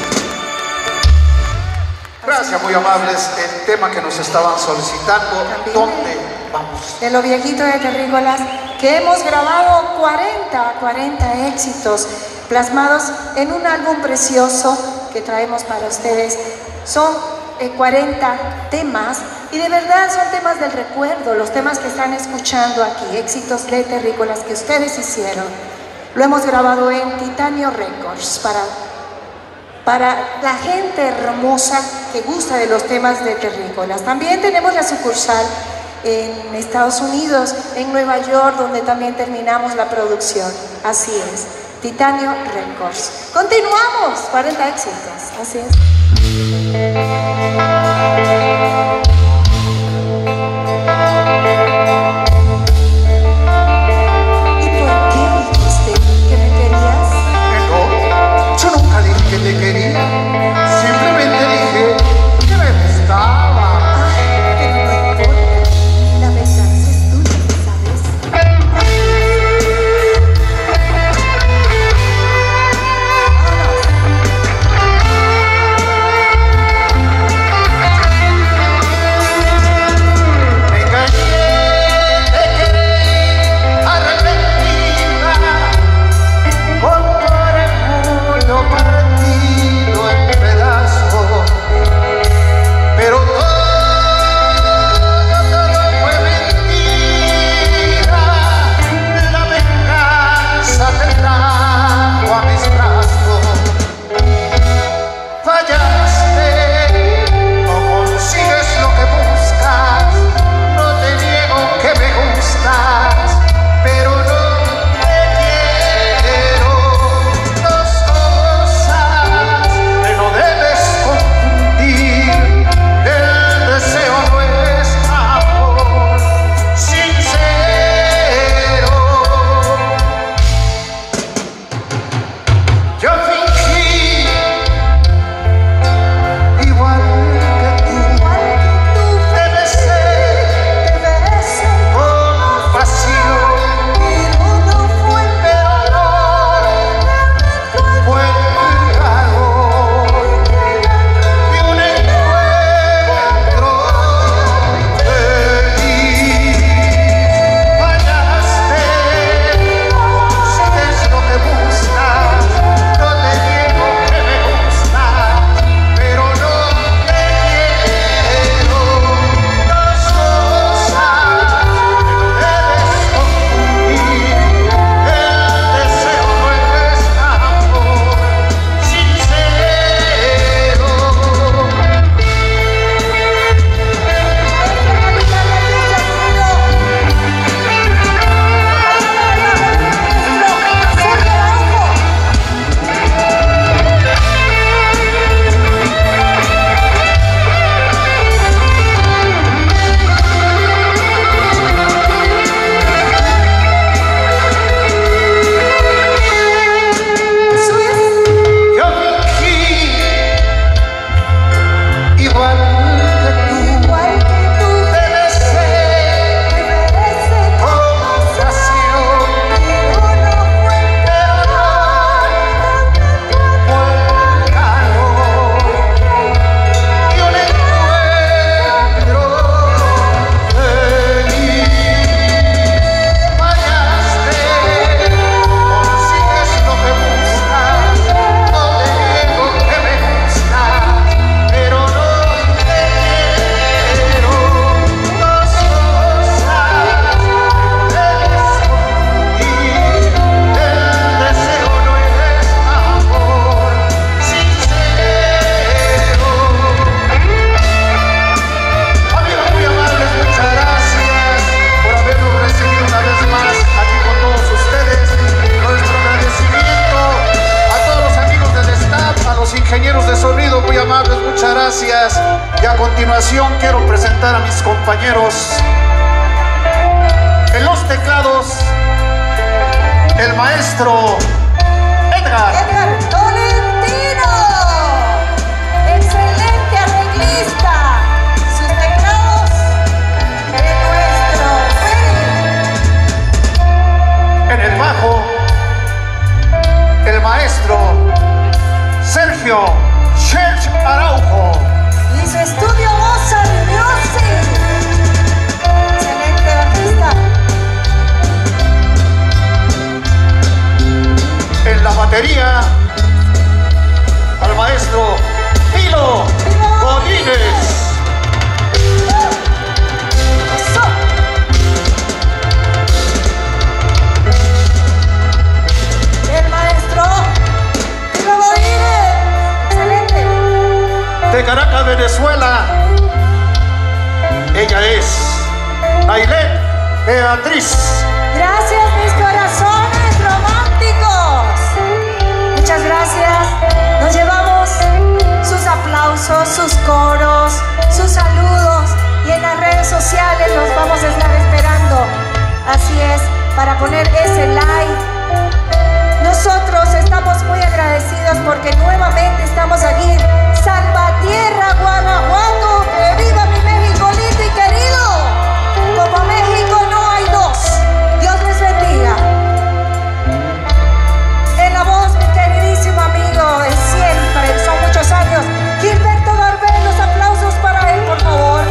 Gracias, muy amables. El tema que nos estaban solicitando, ¿dónde vamos? De lo viejito de Terrícolas, que hemos grabado cuarenta, cuarenta éxitos plasmados en un álbum precioso que traemos para ustedes. Son eh, cuarenta temas y de verdad son temas del recuerdo, los temas que están escuchando aquí, éxitos de Terrícolas que ustedes hicieron. Lo hemos grabado en Titanio Records para, para la gente hermosa que gusta de los temas de Terrícolas. También tenemos la sucursal en Estados Unidos, en Nueva York, donde también terminamos la producción. Así es, Titanio Records. Continuamos, cuarenta éxitos, así es. ¿Y por qué dijiste que me querías? No, yo nunca dije que te quería, simplemente dije que me gustaba. Ay, pero no importa, la venganza es tuya, ¿sabes? Me engañé, te querí, arrepentida, con tu orgullo partido en pedazos, pero todo, todo fue mentira. La venganza te trajo a mis brazos. Fallaste, no consigues lo que buscas, no te niego que me gustas, pero no te quiero. Dos cosas que no debes confundir: el deseo no es amor sincero. Yo fingí igual que tú, Igual que tú, te besé te besé, con pasión, pero no fue pero no fue el calor de un encuentro feliz. Fallaste, consigues lo que buscas, no te niego que me gusta, pero no te quiero. Dos cosas que no debes confundir: el deseo no es amor sincero. Yo fingí igual que tú, igual que tú, te besé te besé con pasión, pero no fue pero no fue el calor de un encuentro feliz. Fallaste, consigues lo que buscas, no te niego que me gustas, pero no te quiero. Dos cosas que no debes confundir: el deseo no es amor sincero. Amigos muy amables, muchas gracias por habernos recibido una vez más aquí con todos ustedes. Nuestro agradecimiento a todos los amigos del staff, a los ingenieros de sonido muy amables, muchas gracias. Y a continuación quiero presentar a mis compañeros en los teclados, el maestro Edgar. Edgar Tolentino, excelente arreglista. Sus teclados de nuestro Fede. En el bajo, el maestro Sergio Church Araujo. Y su estudio Mozart Music. Excelente artista. En la batería, al maestro Pilo Godínez. Eso. El maestro Tilo Godínez. Excelente. De Caracas, Venezuela, ella es Beatriz. Gracias, mis corazones románticos. Muchas gracias. Nos llevamos sus aplausos, sus coros, sus saludos. Y en las redes sociales los vamos a estar esperando. Así es, para poner ese like. Nosotros estamos muy agradecidos porque nuevamente estamos aquí en Salvatierra, Guanajuato. ¡Que viva mi México lindo y querido! Como México no hay dos. Dios les bendiga. En la voz, mi queridísimo amigo, de siempre, son muchos años, Gilberto Garbel. Los aplausos para él, por favor.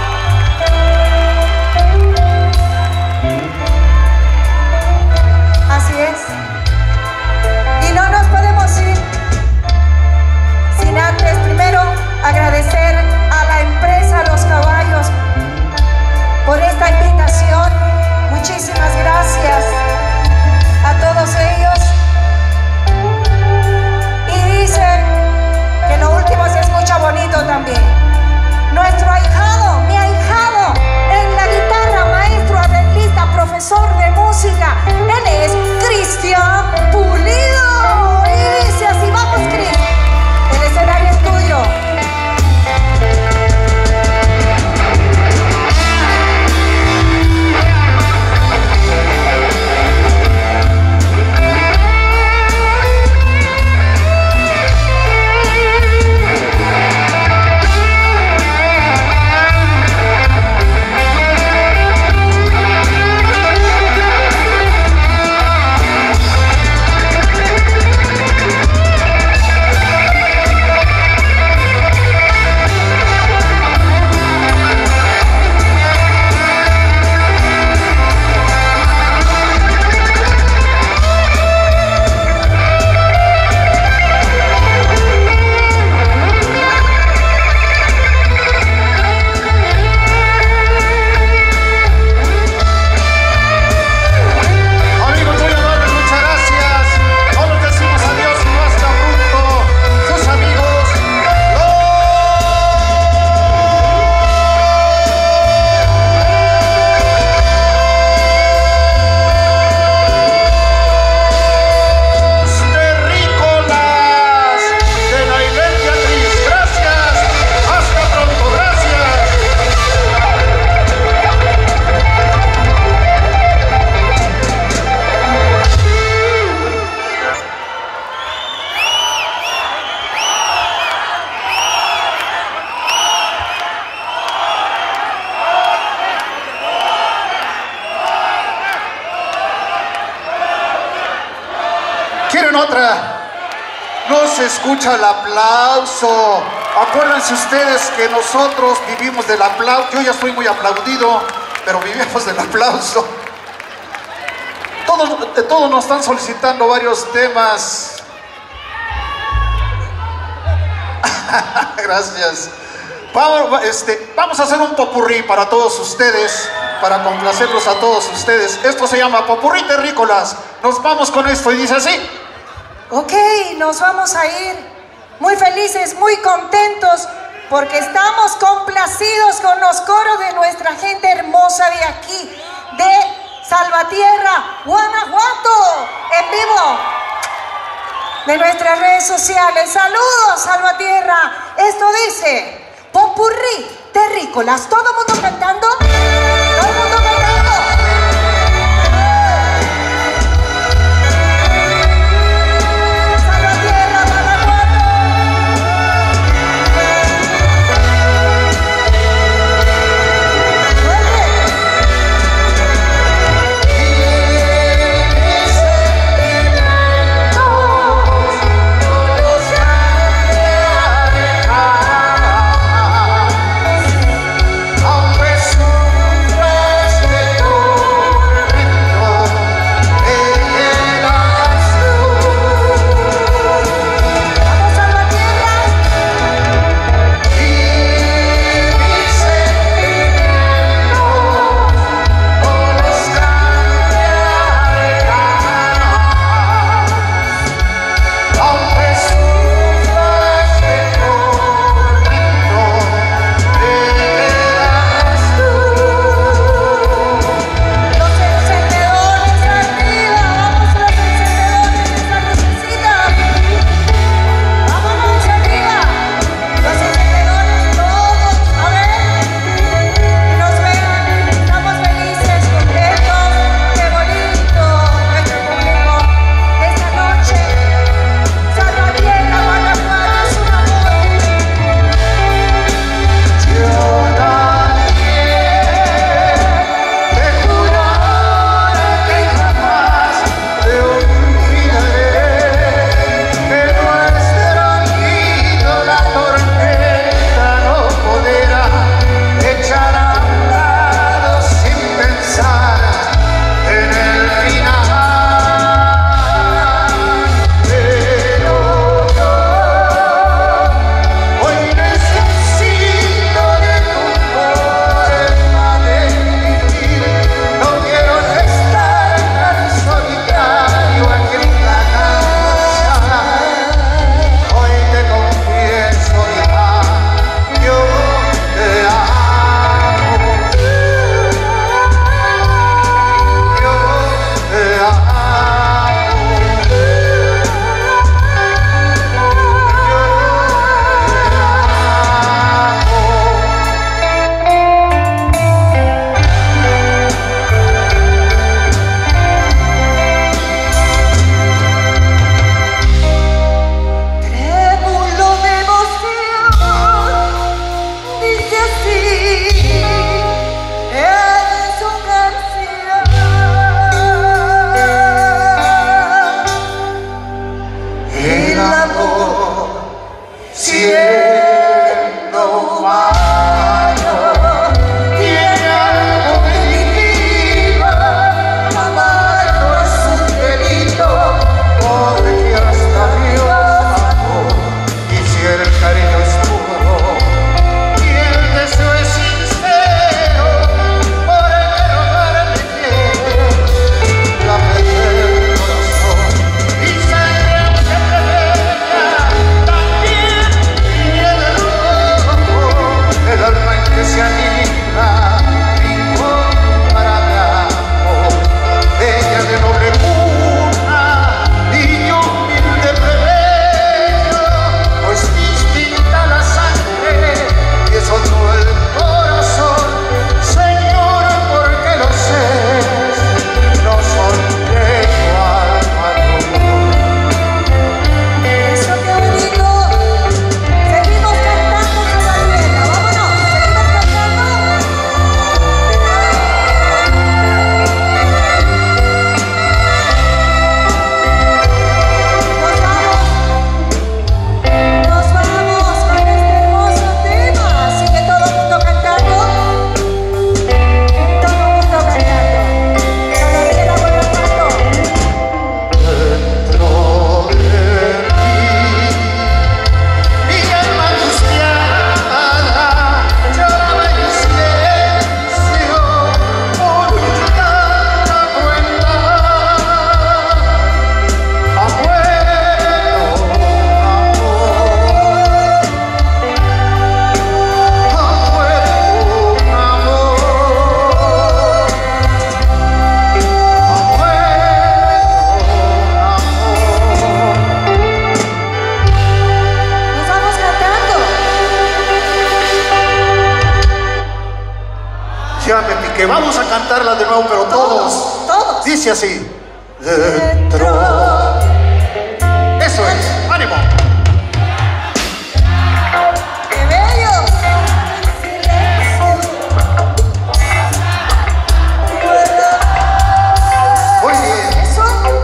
Así es. Y no nos podemos ir sin antes primero agradecer a la empresa Los Caballos por esta invitación. Muchísimas gracias a todos ellos. Y dicen que lo último se escucha bonito también. Nuestro ahijado, mi ahijado en la guitarra, maestro, arreglista, profesor de música, él es Cristian Pulido. Y dice así: vamos, Cris, el escenario es tuyo. ¿Quieren otra? No se escucha el aplauso. Acuérdense ustedes que nosotros vivimos del aplauso. Yo ya estoy muy aplaudido, pero vivimos del aplauso. Todos, de todos nos están solicitando varios temas. Gracias. Vamos, este, vamos a hacer un popurrí para todos ustedes, para complacerlos a todos ustedes. Esto se llama Popurrí Terrícolas. Nos vamos con esto y dice así. Ok, nos vamos a ir muy felices, muy contentos, porque estamos complacidos con los coros de nuestra gente hermosa de aquí, de Salvatierra, Guanajuato, en vivo, de nuestras redes sociales. Saludos, Salvatierra. Esto dice Popurrí Terrícolas. ¿Todo el mundo cantando? ¿Todo el mundo cantando? Aunque sufra cantarla de nuevo, pero todos. Todos. todos. Dice así. Dentro. Eso es. ¡Ánimo! ¡Qué bello! Muy bien. Eso.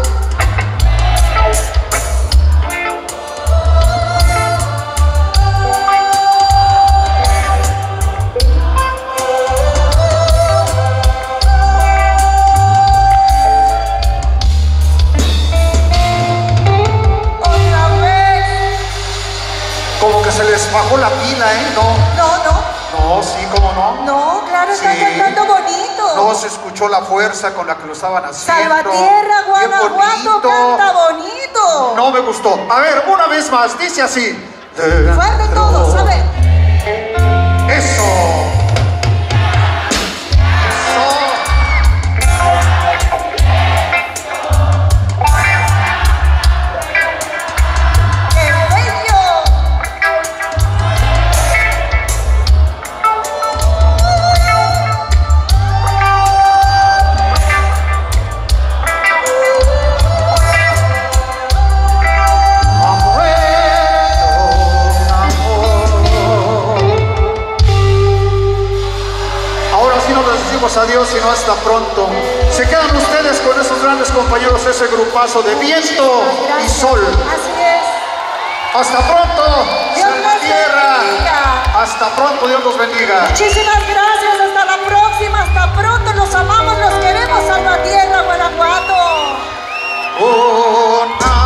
Como que se les bajó la pila, ¿eh? No. No, no. No, sí, ¿cómo no? No, claro, están Sí. cantando bonito. No se escuchó la fuerza con la que lo estaban haciendo. Salvatierra, Bien Guanajuato, bonito. canta bonito. No me gustó. A ver, una vez más, dice así. Fuerte todos, a ver. Eso. Eso. ¡Qué bello! Adiós y no hasta pronto. Se quedan ustedes con esos grandes compañeros, ese grupazo de viento y sol. Así es. Hasta pronto. Dios los Tierra. bendiga. Hasta pronto, Dios los bendiga. Muchísimas gracias, hasta la próxima, hasta pronto, los amamos, los queremos, Salvatierra, Guanajuato. Una